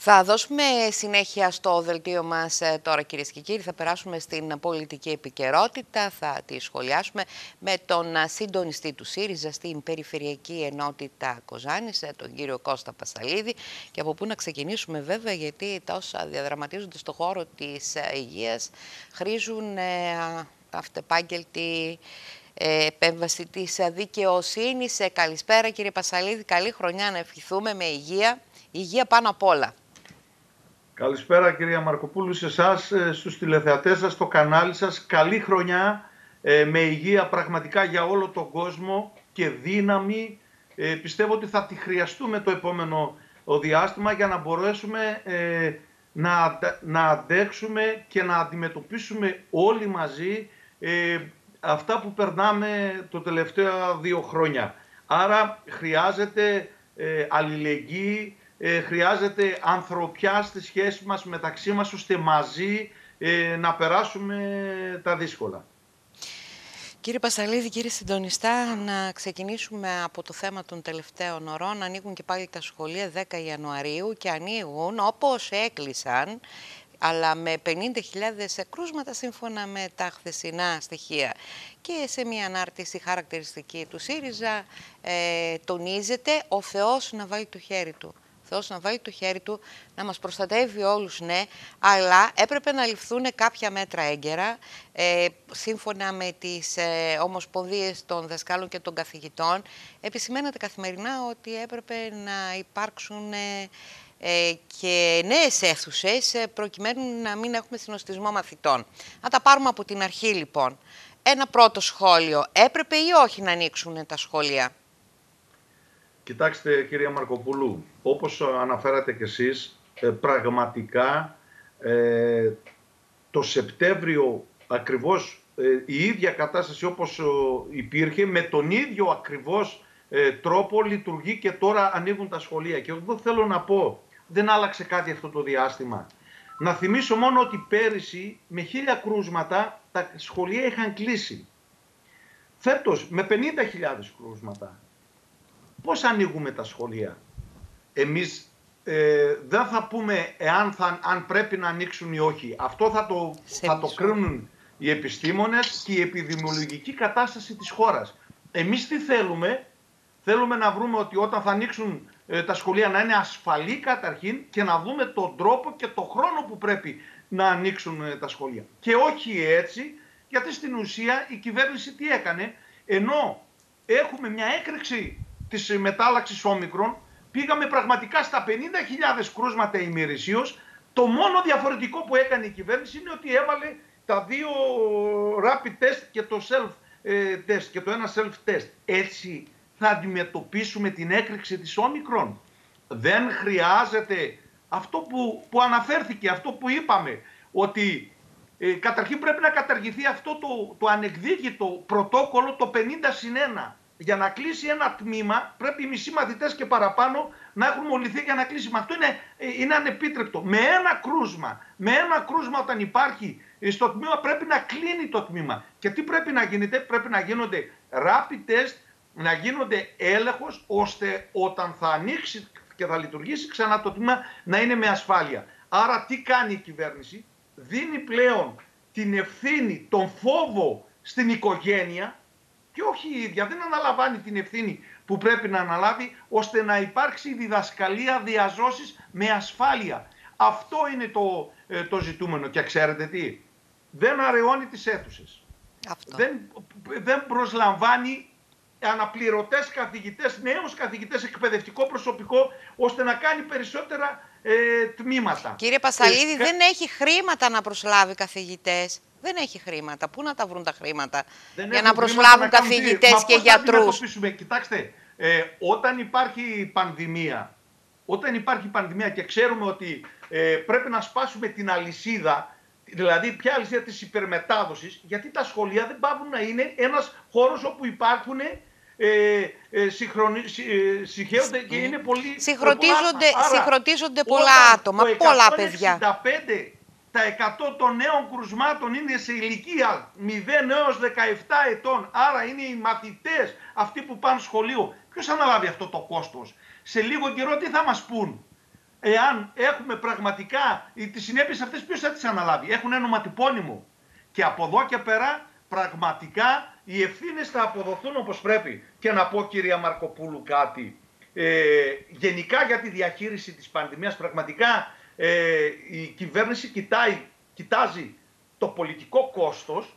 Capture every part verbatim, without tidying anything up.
Θα δώσουμε συνέχεια στο δελτίο μας τώρα, κυρίες και κύριοι. Θα περάσουμε στην πολιτική επικαιρότητα, θα τη σχολιάσουμε με τον συντονιστή του ΣΥΡΙΖΑ στην Περιφερειακή Ενότητα Κοζάνης, τον κύριο Κώστα Πασαλίδη. Και από πού να ξεκινήσουμε βέβαια, γιατί τα όσα διαδραματίζονται στον χώρο της υγείας χρήζουν αυτεπάγγελτη επέμβαση της δικαιοσύνης. Καλησπέρα κύριε Πασαλίδη, καλή χρονιά να ευχηθούμε με υγεία, υγεία πάνω απ' όλα. Καλησπέρα κυρία Μαρκοπούλου, σε εσάς, στους τηλεθεατές σας, στο κανάλι σας. Καλή χρονιά, με υγεία πραγματικά για όλο τον κόσμο και δύναμη. Ε, πιστεύω ότι θα τη χρειαστούμε το επόμενο διάστημα για να μπορέσουμε ε, να, να αντέξουμε και να αντιμετωπίσουμε όλοι μαζί ε, αυτά που περνάμε το τελευταία δύο χρόνια. Άρα χρειάζεται ε, αλληλεγγύη, Ε, χρειάζεται ανθρωπιά στη σχέση μας μεταξύ μας, ώστε μαζί ε, να περάσουμε τα δύσκολα. Κύριε Πασαλίδη, κύριε συντονιστά, να ξεκινήσουμε από το θέμα των τελευταίων ωρών. Ανοίγουν και πάλι τα σχολεία δέκα Ιανουαρίου και ανοίγουν όπως έκλεισαν, αλλά με πενήντα χιλιάδες κρούσματα σύμφωνα με τα χθεσινά στοιχεία. Και σε μια ανάρτηση χαρακτηριστική του ΣΥΡΙΖΑ ε, τονίζεται ο Θεός να βάλει το χέρι του. Θεός να βάλει το χέρι του, να μας προστατεύει όλους, ναι, αλλά έπρεπε να ληφθούν κάποια μέτρα έγκαιρα, ε, σύμφωνα με τις ε, ομοσπονδίες των δασκάλων και των καθηγητών. Επισημαίνεται καθημερινά ότι έπρεπε να υπάρξουν ε, ε, και νέες αίθουσες, ε, προκειμένου να μην έχουμε συνοστισμό μαθητών. Να τα πάρουμε από την αρχή λοιπόν. Ένα πρώτο σχόλιο, έπρεπε ή όχι να ανοίξουν τα σχολεία? Κοιτάξτε κυρία Μαρκοπούλου, όπως αναφέρατε κι εσείς, πραγματικά ε, το Σεπτέμβριο ακριβώς ε, η ίδια κατάσταση όπως υπήρχε, με τον ίδιο ακριβώς ε, τρόπο λειτουργεί και τώρα ανοίγουν τα σχολεία. Και εγώ θέλω να πω, δεν άλλαξε κάτι αυτό το διάστημα. Να θυμίσω μόνο ότι πέρυσι με χίλια κρούσματα τα σχολεία είχαν κλείσει. Φέτος με πενήντα χιλιάδες κρούσματα. Πώς ανοίγουμε τα σχολεία? Εμείς ε, δεν θα πούμε εάν θα, αν πρέπει να ανοίξουν ή όχι. Αυτό θα το, θα το κρίνουν οι επιστήμονες και η επιδημιολογική κατάσταση της χώρας. Εμείς τι θέλουμε? Θέλουμε να βρούμε ότι όταν θα ανοίξουν ε, τα σχολεία να είναι ασφαλή καταρχήν και να δούμε τον τρόπο και τον χρόνο που πρέπει να ανοίξουν ε, τα σχολεία. Και όχι έτσι, γιατί στην ουσία η κυβέρνηση τι έκανε? Ενώ έχουμε μια έκρηξη της μετάλλαξης όμικρον, πήγαμε πραγματικά στα πενήντα χιλιάδες κρούσματα ημερησίως. Το μόνο διαφορετικό που έκανε η κυβέρνηση είναι ότι έβαλε τα δύο rapid test και το self test και το ένα self test. Έτσι θα αντιμετωπίσουμε την έκρηξη της όμικρον? Δεν χρειάζεται αυτό που, που αναφέρθηκε, αυτό που είπαμε, ότι ε, καταρχήν πρέπει να καταργηθεί αυτό το, το ανεκδίκητο πρωτόκολλο, το πενήντα συν ένα. Για να κλείσει ένα τμήμα πρέπει οι μισοί μαθητές και παραπάνω να έχουν μολυνθεί για να κλείσει. Μα αυτό είναι, είναι ανεπίτρεπτο. Με ένα κρούσμα, με ένα κρούσμα όταν υπάρχει στο τμήμα πρέπει να κλείνει το τμήμα. Και τι πρέπει να γίνεται? Πρέπει να γίνονται rapid test, να γίνονται έλεγχος, ώστε όταν θα ανοίξει και θα λειτουργήσει ξανά το τμήμα να είναι με ασφάλεια. Άρα τι κάνει η κυβέρνηση? Δίνει πλέον την ευθύνη, τον φόβο στην οικογένεια, και όχι η ίδια, δεν αναλαμβάνει την ευθύνη που πρέπει να αναλάβει, ώστε να υπάρξει διδασκαλία, διαζώσεις με ασφάλεια. Αυτό είναι το, το ζητούμενο. Και ξέρετε τι? Δεν αραιώνει τις αίθουσες. Δεν, δεν προσλαμβάνει αναπληρωτές καθηγητές, νέους καθηγητές, εκπαιδευτικό προσωπικό, ώστε να κάνει περισσότερα ε, τμήματα. Κύριε Πασαλίδη, ε, δεν έχει χρήματα να προσλάβει καθηγητές. Δεν έχει χρήματα. Πού να τα βρουν τα χρήματα δεν για να προσλάβουν καθηγητές και γιατρούς? Κοιτάξτε, ε, όταν υπάρχει πανδημία, όταν υπάρχει πανδημία και ξέρουμε ότι ε, πρέπει να σπάσουμε την αλυσίδα, δηλαδή ποια αλυσίδα της υπερμετάδοσης, γιατί τα σχολεία δεν πάβουν να είναι ένας χώρος όπου υπάρχουν ε, ε, συγχρονι, ε, συγχέονται και είναι πολύ... Συγχρονίζονται, πολλά, συγχρονίζονται πολλά άτομα, πολλά παιδιά. Τα εκατό των νέων κρουσμάτων είναι σε ηλικία μηδέν έως δεκαεπτά ετών. Άρα είναι οι μαθητές αυτοί που πάνε σχολείο. Ποιος αναλάβει αυτό το κόστος? Σε λίγο καιρό τι θα μας πούν? εάν έχουμε πραγματικά τις συνέπειες αυτές, ποιος θα τις αναλάβει? Έχουν ένα οματιπώνυμο. Και από εδώ και πέρα πραγματικά οι ευθύνες θα αποδοθούν όπως πρέπει. Και να πω, κυρία Μαρκοπούλου, κάτι. Ε, γενικά για τη διαχείριση της πανδημίας, πραγματικά ε, η κυβέρνηση κοιτάει, κοιτάζει το πολιτικό κόστος,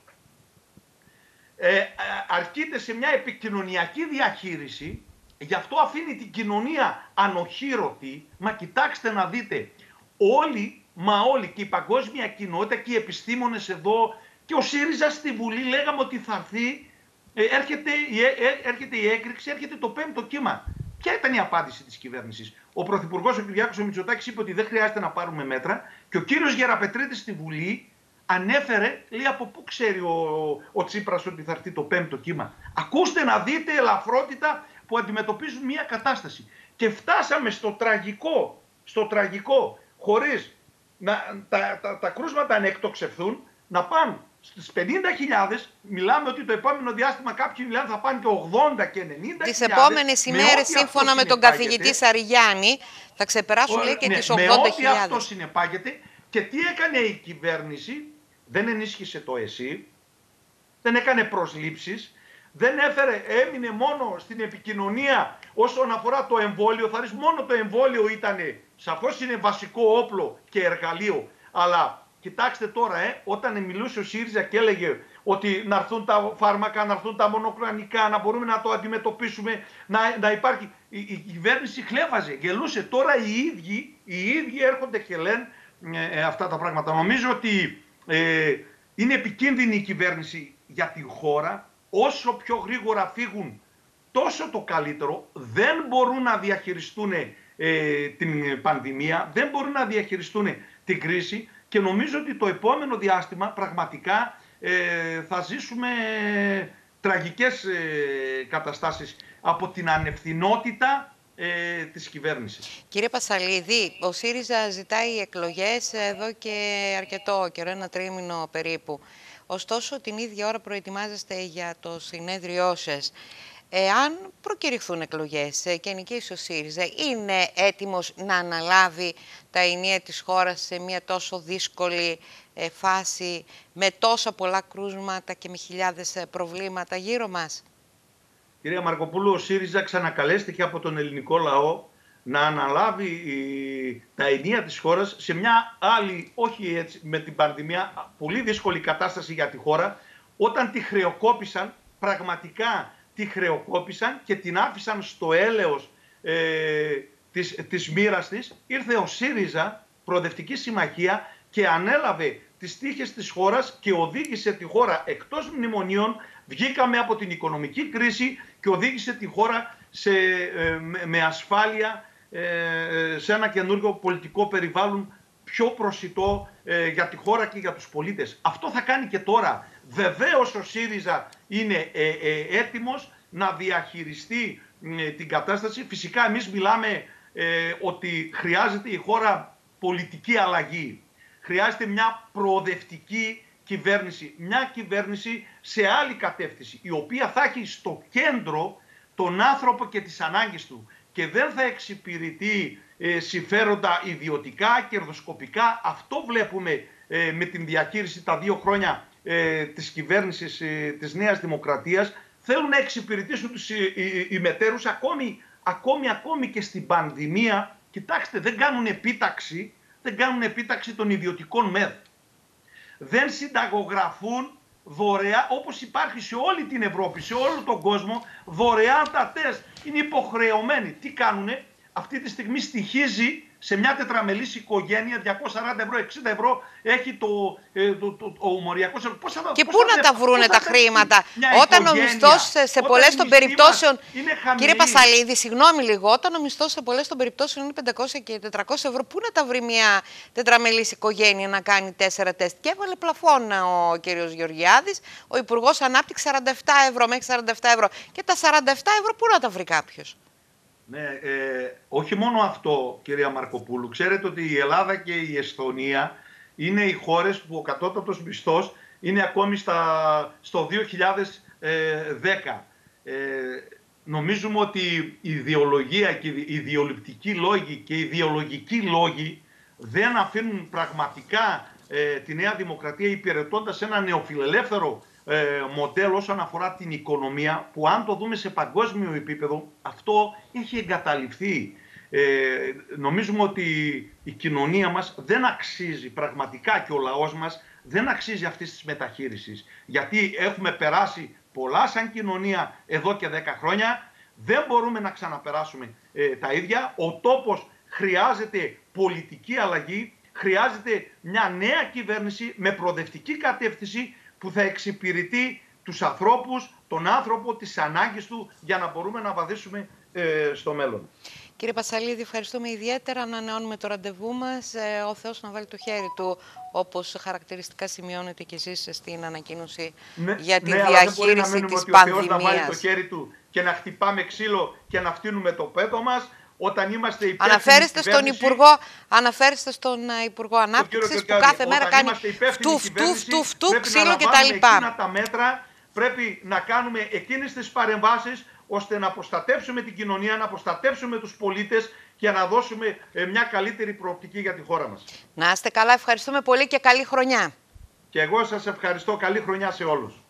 ε, αρκείται σε μια επικοινωνιακή διαχείριση, γι' αυτό αφήνει την κοινωνία ανοχήρωτη. Μα κοιτάξτε να δείτε, όλοι, μα όλοι και η παγκόσμια κοινότητα και οι επιστήμονες εδώ και ο ΣΥΡΙΖΑ στη Βουλή λέγαμε ότι θα έρθει, ε, έρχεται, ε, έρχεται η έκρηξη, έρχεται το πέμπτο κύμα. Ποια ήταν η απάντηση της κυβέρνησης? Ο Πρωθυπουργός ο Κυριάκος ο Μητσοτάκης είπε ότι δεν χρειάζεται να πάρουμε μέτρα και ο κύριος Γεραπετρίτης στη Βουλή ανέφερε, λέει, από πού ξέρει ο, ο Τσίπρας ότι θα έρθει το πέμπτο κύμα. Ακούστε να δείτε ελαφρότητα που αντιμετωπίζουν μια κατάσταση. Και φτάσαμε στο τραγικό, στο τραγικό, χωρίς να, τα, τα, τα κρούσματα να εκτοξευθούν, να πάνε στις πενήντα χιλιάδες, μιλάμε ότι το επόμενο διάστημα κάποιοι μιλάνε θα πάνε και ογδόντα και ενενήντα χιλιάδες. Τις επόμενες ημέρες, σύμφωνα με τον καθηγητή Σαριγιάννη, θα ξεπεράσουν ο, λέει, και ναι, τις ογδόντα χιλιάδες. Με ό,τι αυτό συνεπάγεται. Και τι έκανε η κυβέρνηση? Δεν ενίσχυσε το ΕΣΥ, δεν έκανε προσλήψεις, δεν έφερε, έμεινε μόνο στην επικοινωνία όσον αφορά το εμβόλιο. Θα ρίξει μόνο το εμβόλιο ήταν, σαφώς είναι βασικό όπλο και εργαλείο, αλλά κοιτάξτε τώρα, ε, όταν μιλούσε ο ΣΥΡΙΖΑ και έλεγε ότι να έρθουν τα φάρμακα, να έρθουν τα μονοκλονικά, να μπορούμε να το αντιμετωπίσουμε, να, να υπάρχει. Η, η κυβέρνηση χλέβαζε, γελούσε. Τώρα οι ίδιοι, οι ίδιοι έρχονται και λένε ε, ε, αυτά τα πράγματα. Νομίζω ότι ε, είναι επικίνδυνη η κυβέρνηση για την χώρα. Όσο πιο γρήγορα φύγουν, τόσο το καλύτερο. Δεν μπορούν να διαχειριστούν ε, την πανδημία, δεν μπορούν να διαχειριστούν την κρίση. Και νομίζω ότι το επόμενο διάστημα πραγματικά ε, θα ζήσουμε τραγικές ε, καταστάσεις από την ανευθυνότητα ε, της κυβέρνησης. Κύριε Πασαλίδη, ο ΣΥΡΙΖΑ ζητάει εκλογές εδώ και αρκετό καιρό, ένα τρίμηνο περίπου. Ωστόσο, την ίδια ώρα προετοιμάζεστε για το συνέδριό σας. Εάν προκηρυχθούν εκλογές και νικήσει ο ΣΥΡΙΖΑ, είναι έτοιμος να αναλάβει τα ενία της χώρας σε μια τόσο δύσκολη φάση, με τόσα πολλά κρούσματα και με χιλιάδες προβλήματα γύρω μας? Κυρία Μαρκοπούλου, ο ΣΥΡΙΖΑ ξανακαλέστηκε από τον ελληνικό λαό να αναλάβει τα ενία της χώρας σε μια άλλη, όχι έτσι, με την πανδημία, πολύ δύσκολη κατάσταση για τη χώρα, όταν τη χρεοκόπησαν πραγματικά. Τη χρεοκόπησαν και την άφησαν στο έλεος ε, της, της μοίρας της. Ήρθε ο ΣΥΡΙΖΑ, Προοδευτική Συμμαχία, και ανέλαβε τις τύχες της χώρας και οδήγησε τη χώρα εκτός μνημονίων. Βγήκαμε από την οικονομική κρίση και οδήγησε τη χώρα σε, ε, με, με ασφάλεια ε, σε ένα καινούργιο πολιτικό περιβάλλον πιο προσιτό ε, για τη χώρα και για τους πολίτες. Αυτό θα κάνει και τώρα. Βεβαίως ο ΣΥΡΙΖΑ είναι ε, ε, έτοιμος να διαχειριστεί ε, την κατάσταση. Φυσικά εμείς μιλάμε ε, ότι χρειάζεται η χώρα πολιτική αλλαγή. Χρειάζεται μια προοδευτική κυβέρνηση. Μια κυβέρνηση σε άλλη κατεύθυνση, η οποία θα έχει στο κέντρο τον άνθρωπο και τις ανάγκες του και δεν θα εξυπηρετεί ε, συμφέροντα ιδιωτικά, κερδοσκοπικά. Αυτό βλέπουμε ε, με την διαχείριση τα δύο χρόνια ε, της κυβέρνησης ε, της Νέας Δημοκρατίας. Θέλουν να εξυπηρετήσουν τους ημετέρους ακόμη, ακόμη, ακόμη και στην πανδημία. Κοιτάξτε, δεν κάνουν επίταξη, δεν κάνουν επίταξη των ιδιωτικών ΜΕΔ. Δεν συνταγογραφούν δωρεά, όπως υπάρχει σε όλη την Ευρώπη, σε όλο τον κόσμο, δωρεάν τα τεστ. Είναι υποχρεωμένοι. Τι κάνουνε? Αυτή τη στιγμή στοιχίζει σε μια τετραμελής οικογένεια διακόσια σαράντα ευρώ, εξήντα ευρώ έχει το, ε, το, το, το ομοριακό. Πώς θα, και πού να τα βρούνε τα χρήματα? Όταν ο μισθός σε πολλές των περιπτώσεων, κύριε Πασαλίδη, συγγνώμη λίγο, όταν ο μισθός σε πολλές των περιπτώσεων είναι πεντακόσια και τετρακόσια ευρώ, πού να τα βρει μια τετραμελής οικογένεια να κάνει τέσσερα τεστ? Και έβαλε πλαφόν ο κύριος Γεωργιάδης, ο Υπουργός Ανάπτυξης, σαράντα επτά ευρώ μέχρι σαράντα επτά ευρώ. Και τα σαράντα επτά ευρώ πού να τα βρει κάποιος? Ναι, ε, όχι μόνο αυτό, κυρία Μαρκοπούλου. Ξέρετε ότι η Ελλάδα και η Εσθονία είναι οι χώρες που ο κατώτατος μισθός είναι ακόμη στα, στο δύο χιλιάδες δέκα. Ε, νομίζουμε ότι η ιδεολογία και οι ιδεολειπτικοί λόγοι και οι ιδεολογικοί λόγοι δεν αφήνουν πραγματικά ε, τη Νέα Δημοκρατία υπηρετώντας ένα νεοφιλελεύθερο ε, μοντέλο όσον αφορά την οικονομία, που αν το δούμε σε παγκόσμιο επίπεδο αυτό έχει εγκαταλειφθεί. Ε, νομίζουμε ότι η κοινωνία μας δεν αξίζει πραγματικά, και ο λαός μας δεν αξίζει αυτής της μεταχείρισης, γιατί έχουμε περάσει πολλά σαν κοινωνία εδώ και δέκα χρόνια, δεν μπορούμε να ξαναπεράσουμε ε, τα ίδια. Ο τόπος χρειάζεται πολιτική αλλαγή, χρειάζεται μια νέα κυβέρνηση με προοδευτική κατεύθυνση που θα εξυπηρετεί τους ανθρώπους, τον άνθρωπο, τις ανάγκες του, για να μπορούμε να βαδίσουμε ε, στο μέλλον. Κύριε Πασσαλίδη, ευχαριστούμε ιδιαίτερα. Ανανεώνουμε το ραντεβού μας. Ε, ο Θεός να βάλει το χέρι του, όπως χαρακτηριστικά σημειώνετε και εσείς στην ανακοίνωση ναι, για τη ναι, διαχείριση της ότι πανδημίας. Ο Θεός να βάλει το χέρι του και να χτυπάμε ξύλο και να φτύνουμε το πέδο μας. Όταν είμαστε υπεύθυνοι, αναφέρεστε στον Υπουργό, αναφέρεστε στον Υπουργό Ανάπτυξης που κάθε μέρα κάνει φτου, φτου, φτου, φτου, ξύλο κτλ. Τα μέτρα, πρέπει να κάνουμε εκείνες τις παρεμβάσεις ώστε να προστατεύσουμε την κοινωνία, να προστατεύσουμε τους πολίτες και να δώσουμε μια καλύτερη προοπτική για τη χώρα μας. Να είστε καλά, ευχαριστούμε πολύ και καλή χρονιά. Και εγώ σας ευχαριστώ, καλή χρονιά σε όλους.